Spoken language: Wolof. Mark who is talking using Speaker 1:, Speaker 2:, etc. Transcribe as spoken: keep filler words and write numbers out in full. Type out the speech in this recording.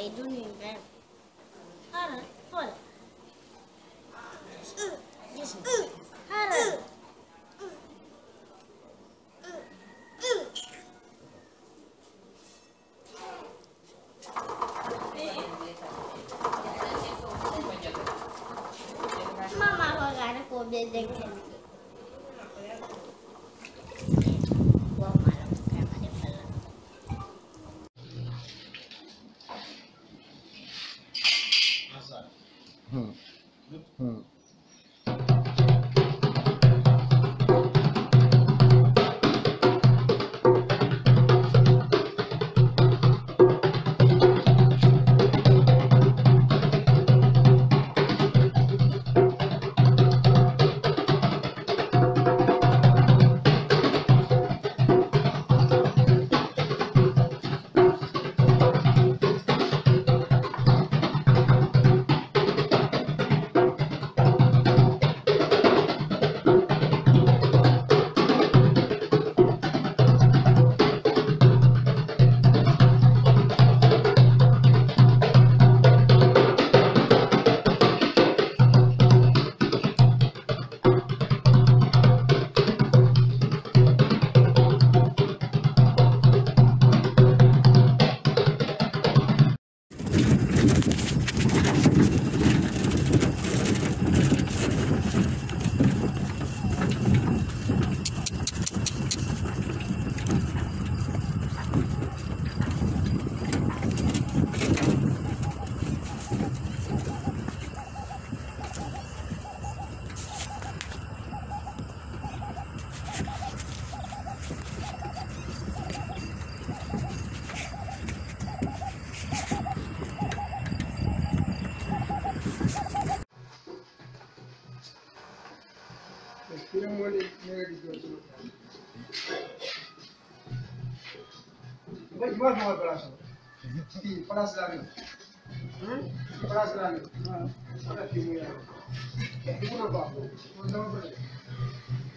Speaker 1: Hey, don't even grab. Hara, hold. Yes. Hara. Mama ko gana ko bideng kan. Gua malam kayak ada film.
Speaker 2: Hmm. Hmm.
Speaker 3: Gimana mau berasa? Di panas lagi. Hmm? Panas lagi. Nah, ada timunya. Timu apa? Mau tahu apa?